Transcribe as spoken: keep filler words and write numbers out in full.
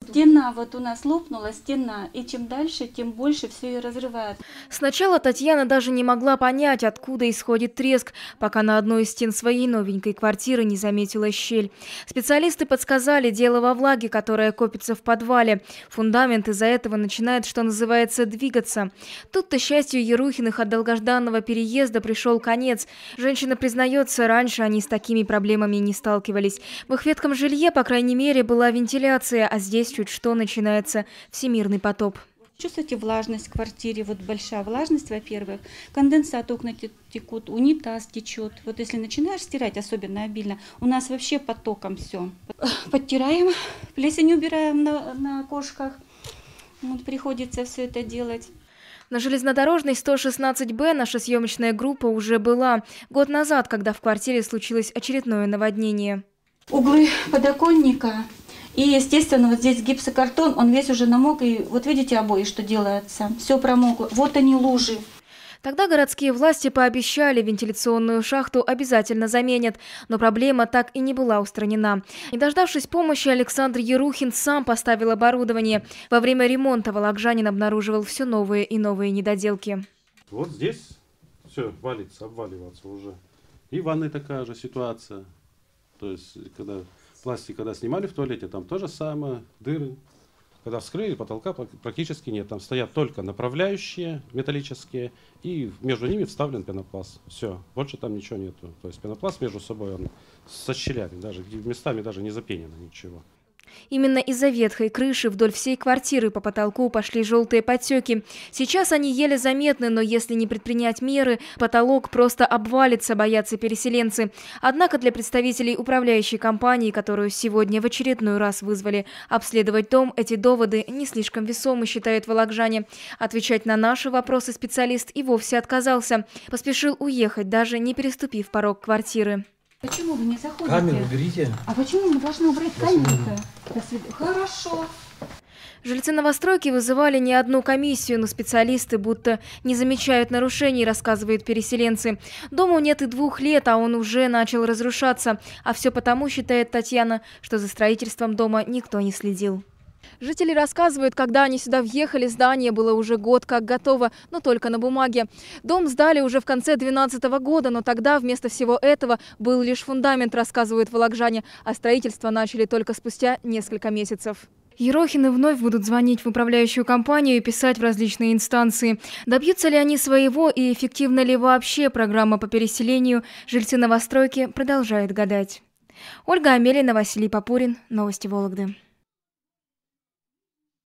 Стена вот у нас лопнула, стена, и чем дальше, тем больше все ее разрывает. Сначала Татьяна даже не могла понять, откуда исходит треск, пока на одной из стен своей новенькой квартиры не заметила щель. Специалисты подсказали, дело во влаге, которая копится в подвале. Фундамент из-за этого начинает, что называется, двигаться. Тут-то счастью Ерухиных от долгожданного переезда пришел конец. Женщина признается, раньше они с такими проблемами не сталкивались. В их ветхом жилье, по крайней мере, была вентиляция, а здесь чуть что начинается всемирный потоп. Чувствуете влажность в квартире, вот большая влажность, во-первых, конденсат, окна текут, унитаз течет. Вот если начинаешь стирать, особенно обильно, у нас вообще потоком все. Подтираем, плесень убираем на, на окошках, вот приходится все это делать. На железнодорожной сто шестнадцать Б наша съемочная группа уже была год назад, когда в квартире случилось очередное наводнение. Углы подоконника. И, естественно, вот здесь гипсокартон, он весь уже намок, и вот видите обои, что делается, все промокло, вот они лужи. Тогда городские власти пообещали, вентиляционную шахту обязательно заменят, но проблема так и не была устранена. Не дождавшись помощи, Александр Ерухин сам поставил оборудование. Во время ремонта волокжанин обнаруживал все новые и новые недоделки. Вот здесь все валится, обваливаться уже. И в ванной такая же ситуация. То есть, когда пластик, когда снимали в туалете, там то же самое, дыры. Когда вскрыли, потолка практически нет. Там стоят только направляющие металлические, и между ними вставлен пенопласт. Все, больше там ничего нету. То есть пенопласт между собой, он со щелями, даже местами даже не запенено ничего. Именно из-за ветхой крыши вдоль всей квартиры по потолку пошли желтые подтеки. Сейчас они еле заметны, но если не предпринять меры, потолок просто обвалится, боятся переселенцы. Однако для представителей управляющей компании, которую сегодня в очередной раз вызвали обследовать дом, эти доводы не слишком весомы, считают волокжане. Отвечать на наши вопросы специалист и вовсе отказался. Поспешил уехать, даже не переступив порог квартиры. Почему вы не заходите? Камеру уберите. А почему мы должны убрать камеру-то? Хорошо. Жильцы новостройки вызывали не одну комиссию, но специалисты будто не замечают нарушений, рассказывают переселенцы. Дому нет и двух лет, а он уже начал разрушаться. А все потому, считает Татьяна, что за строительством дома никто не следил. Жители рассказывают, когда они сюда въехали, здание было уже год как готово, но только на бумаге. Дом сдали уже в конце две тысячи двенадцатого года, но тогда вместо всего этого был лишь фундамент, рассказывают волокжане, а строительство начали только спустя несколько месяцев. Ерохины вновь будут звонить в управляющую компанию и писать в различные инстанции. Добьются ли они своего и эффективна ли вообще программа по переселению, жильцы новостройки продолжают гадать. Ольга Амелина, Василий Попурин. Новости Вологды.